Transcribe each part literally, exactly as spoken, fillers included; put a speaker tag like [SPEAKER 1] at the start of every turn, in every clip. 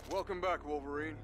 [SPEAKER 1] Welcome back, Wolverine.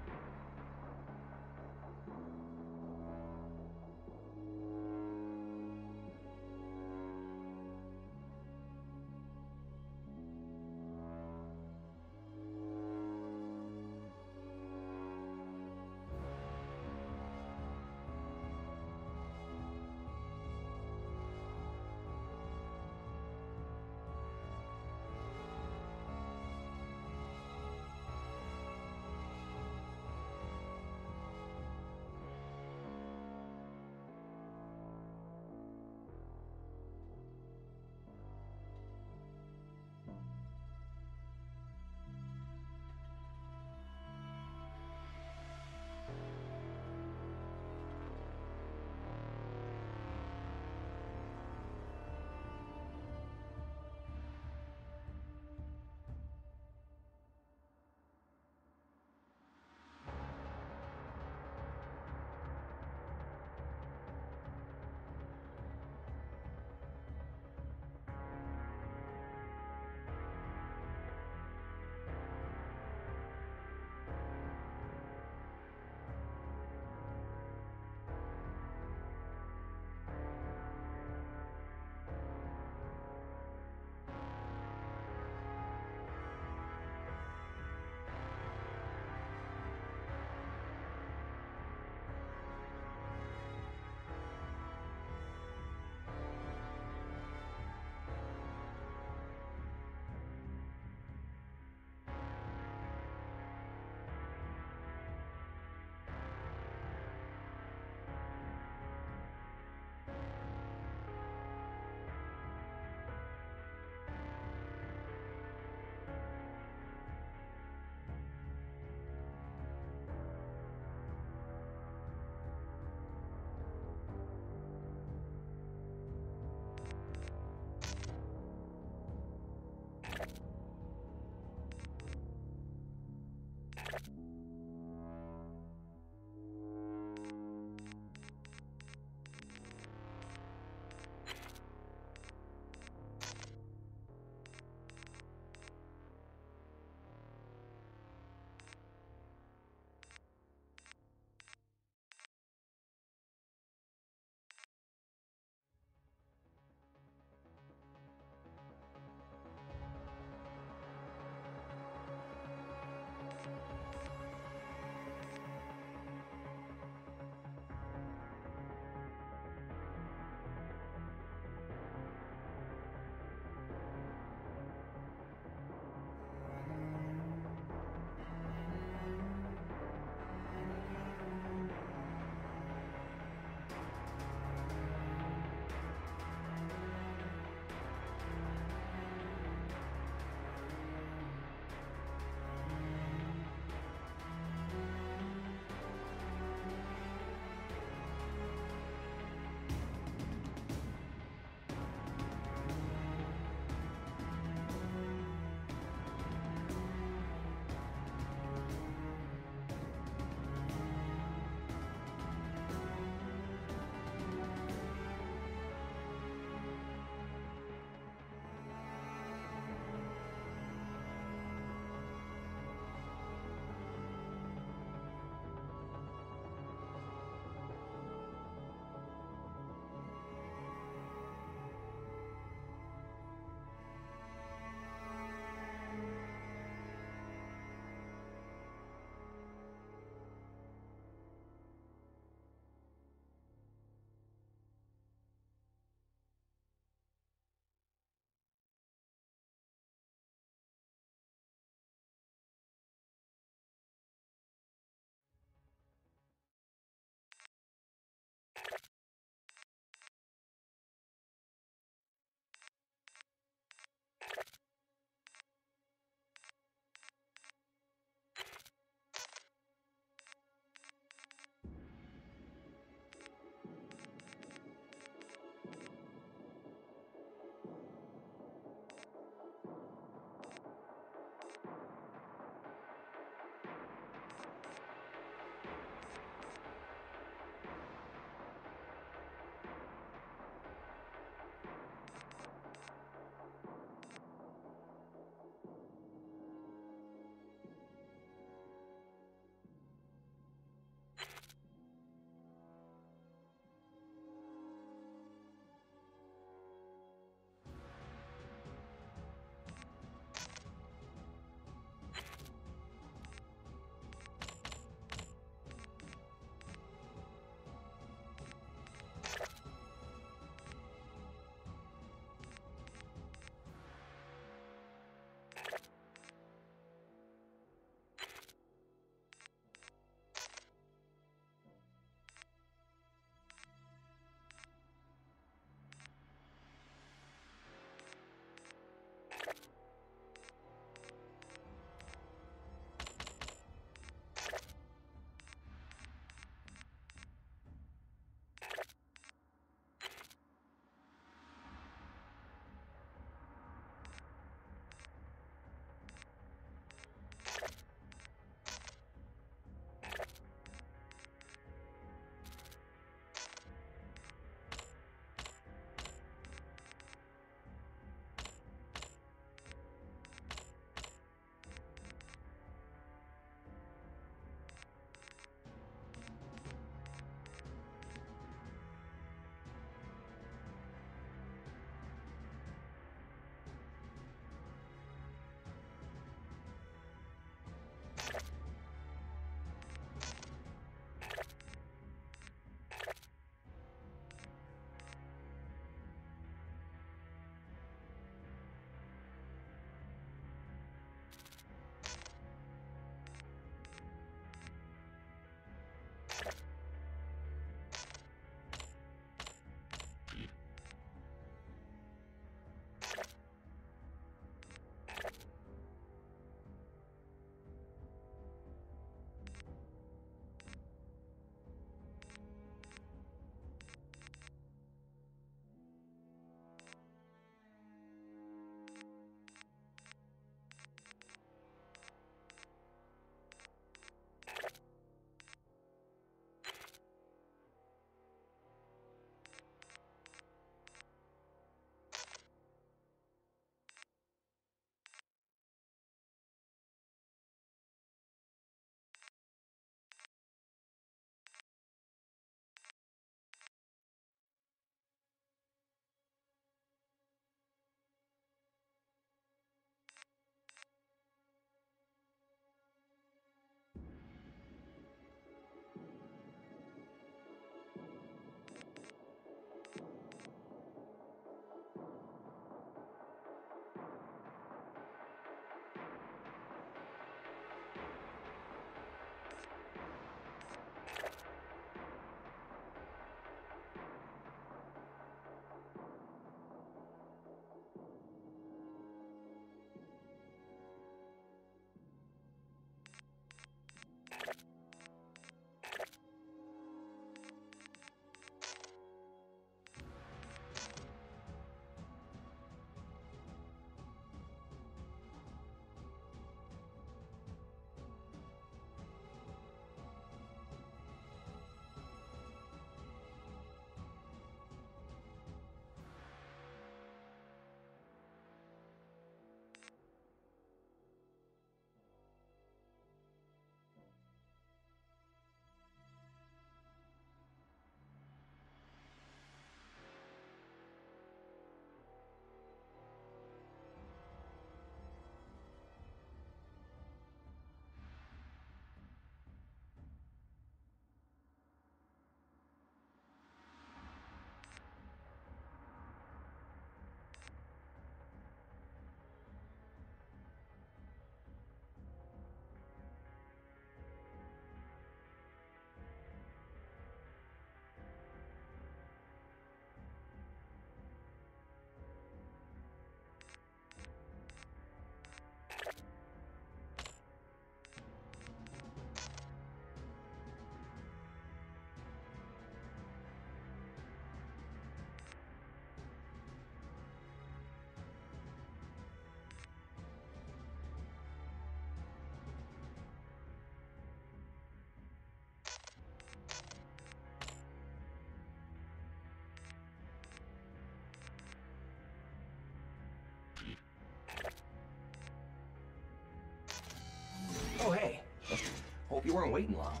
[SPEAKER 1] Hope you weren't waiting long.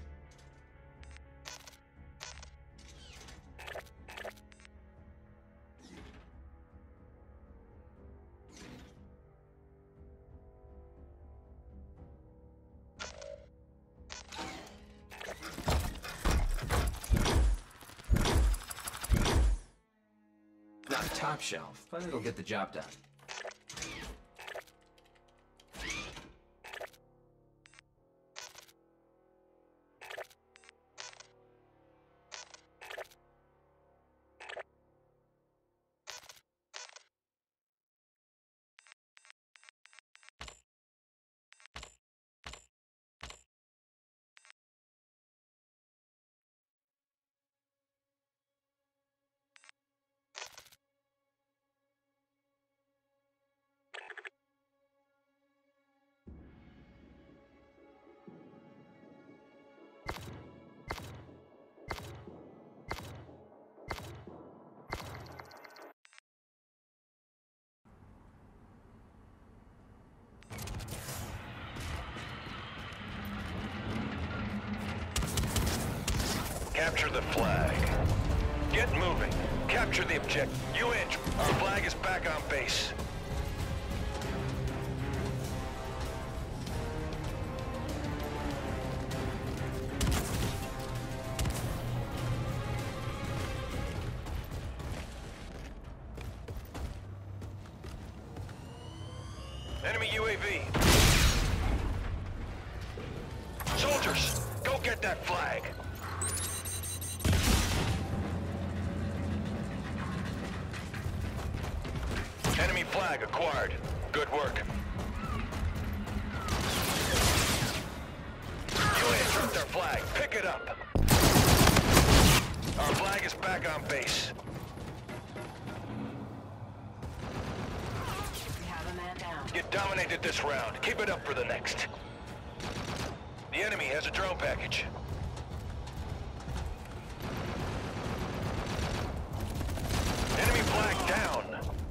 [SPEAKER 1] Not top shelf, but it'll get the job done.
[SPEAKER 2] Capture the flag. Get moving. Capture the objective. U N, our flag is back on base. Enemy U A V. Soldiers, go get that flag. Enemy flag acquired. Good work. U A dropped our flag. Pick it up. Our flag is back on base.
[SPEAKER 3] We have a man down.
[SPEAKER 2] You dominated this round. Keep it up for the next. The enemy has a drone package. Enemy flag down.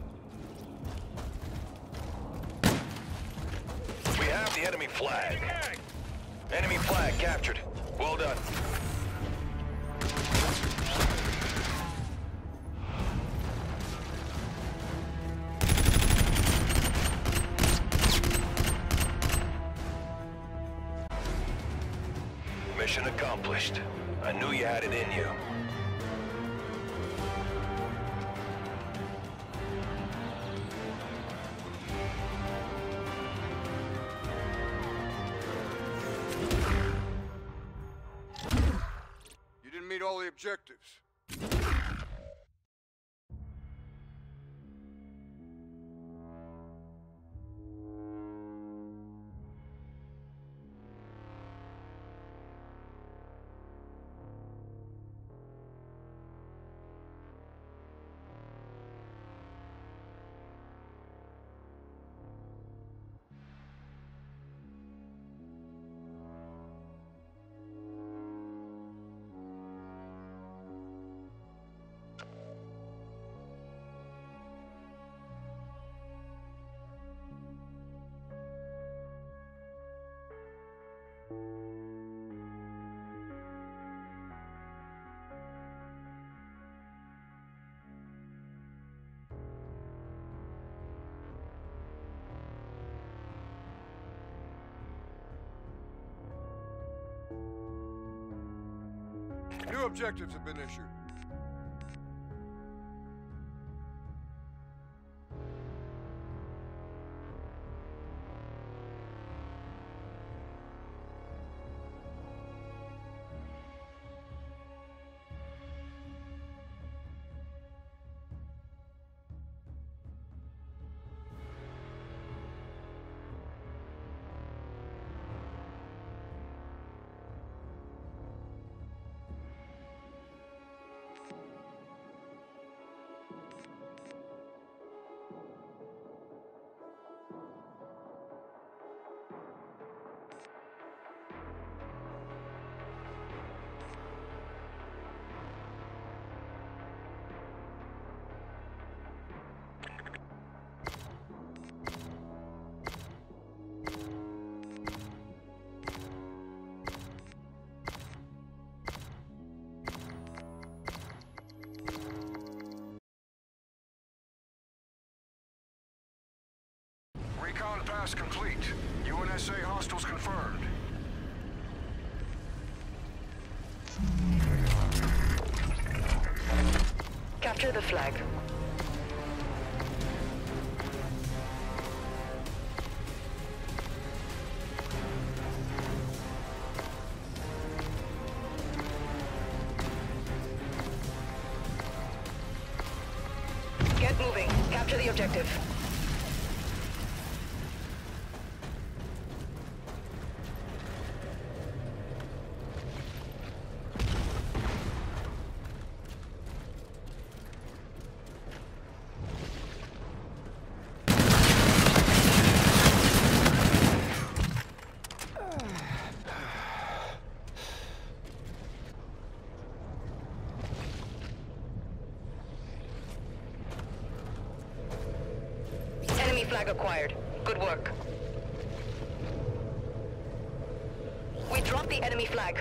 [SPEAKER 2] We have the enemy flag. Enemy flag captured. Well done. Mission accomplished. I knew you had it in you.
[SPEAKER 4] You didn't meet all the objectives. New objectives have been issued. Recon pass complete. U N S A hostiles confirmed.
[SPEAKER 3] Capture the flag. Get moving. Capture the objective. Enemy flag acquired. Good work. We dropped the enemy flag.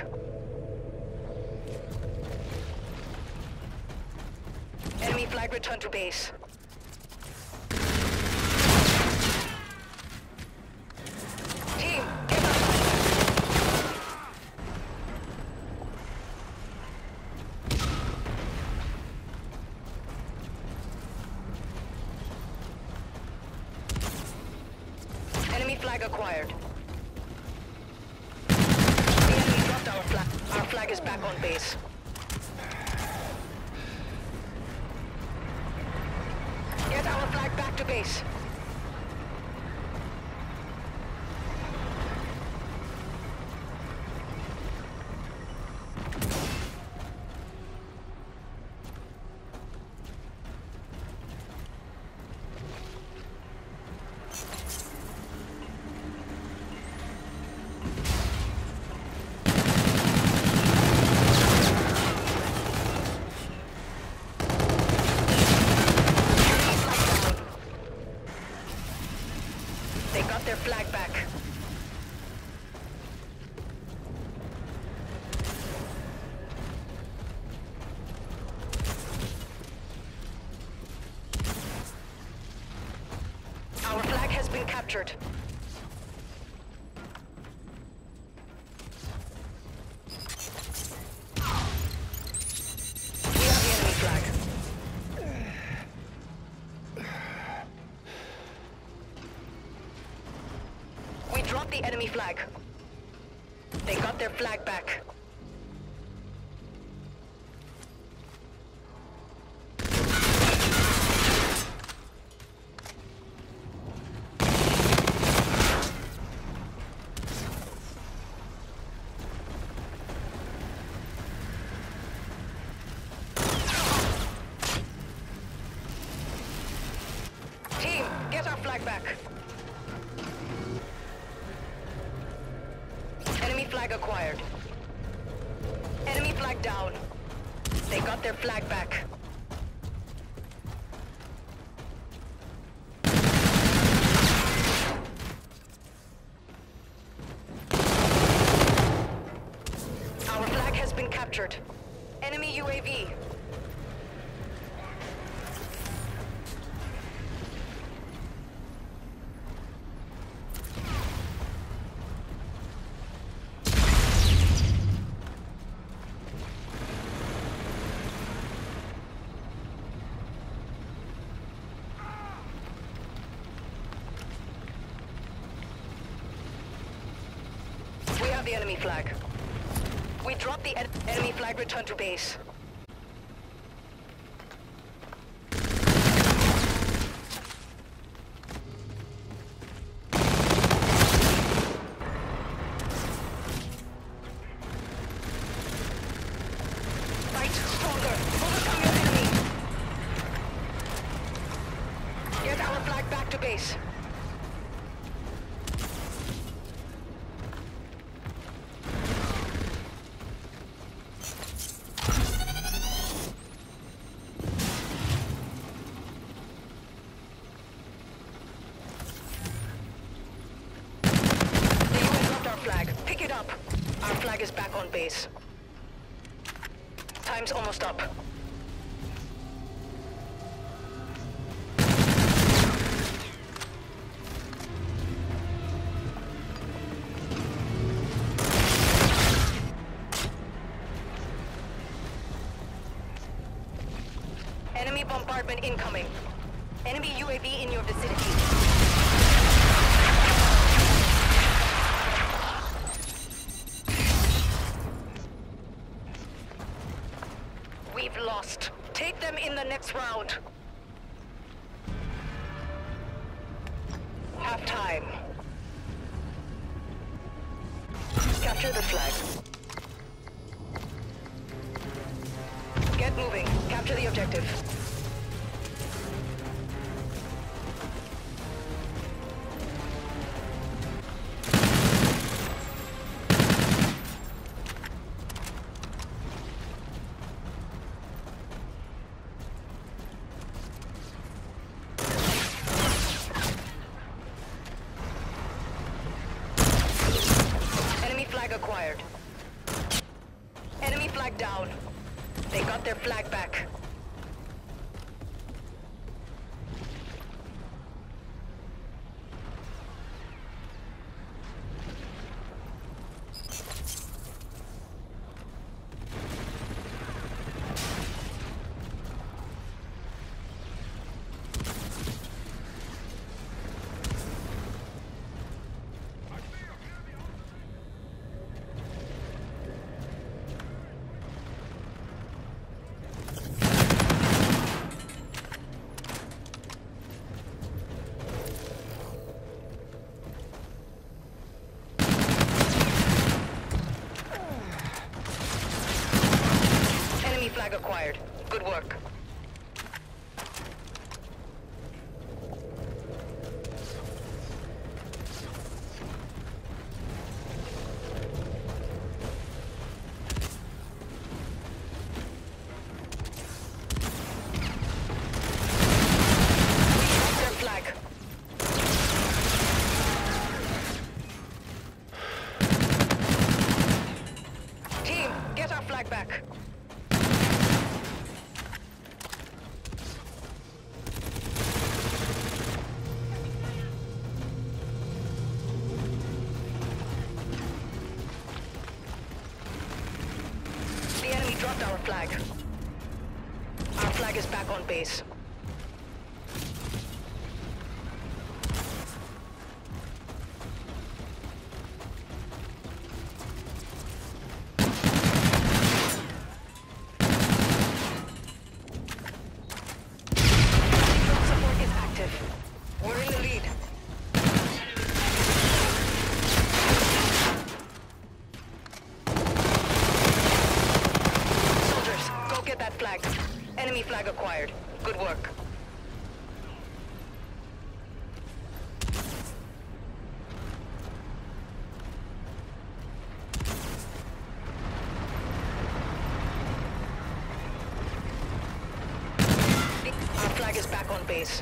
[SPEAKER 3] Enemy flag returned to base. Team, get our flag. Enemy flag acquired. The enemy dropped our flag. Our flag is back on base. Get our flag back to base. They got their flag back. Our flag has been captured. We have the enemy flag. We dropped the enemy flag. They got their flag back. Team, get our flag back. Enemy flag acquired. Enemy flag down. They got their flag back. Our flag has been captured. Enemy U A V. We have the enemy flag. We dropped the en enemy flag, return to base. Fight stronger. Overcome your enemy. Get our flag back to base. Flag. Pick it up. Our flag is back on base. Time's almost up. bombardment incoming. Enemy U A V in your vicinity. We've lost. Take them in the next round. Half time. Capture the flag. Get moving. Capture the objective. Flag acquired. Enemy flag down. They got their flag back. Flag acquired. Good work. Their flag. Team, get our flag back. Dropped our flag. Our flag is back on base. Support is active. We're in the lead. Get that flag. Enemy flag acquired. Good work. Our flag is back on base.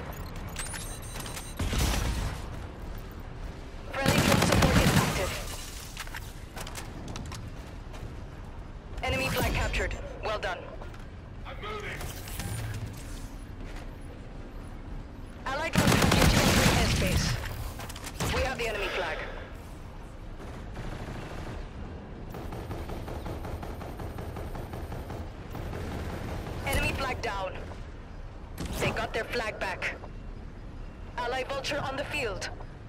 [SPEAKER 3] Friendly drone support is active. Enemy flag captured. Well done. Allied drone package entering airspace. We have the enemy flag. Enemy flag down. They got their flag back. Allied Vulture on the field.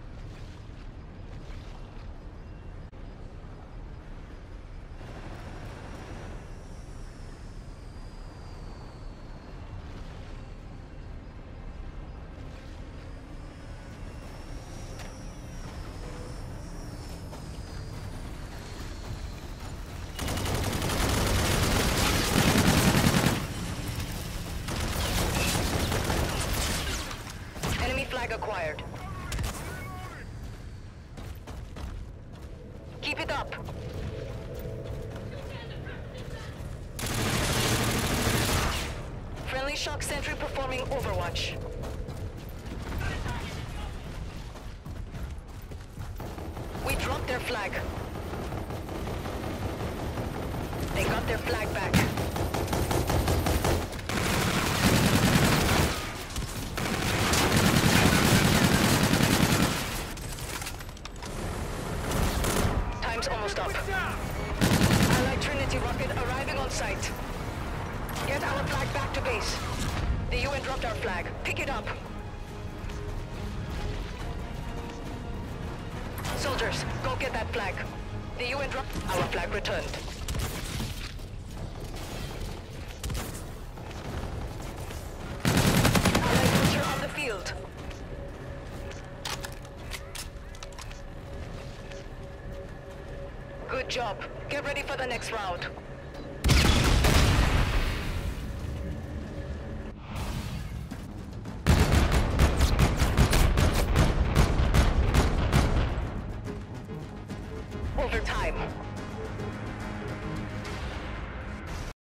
[SPEAKER 3] Flag acquired. Keep it up. Friendly shock sentry performing overwatch. We dropped their flag. They got their flag back. Almost up. Allied Trinity rocket arriving on site. Get our flag back to base. The U N dropped our flag. Pick it up. Soldiers, go get that flag. The U N dropped our flag returned. Allied vulture on the field. Good job. Get ready for the next round. Overtime.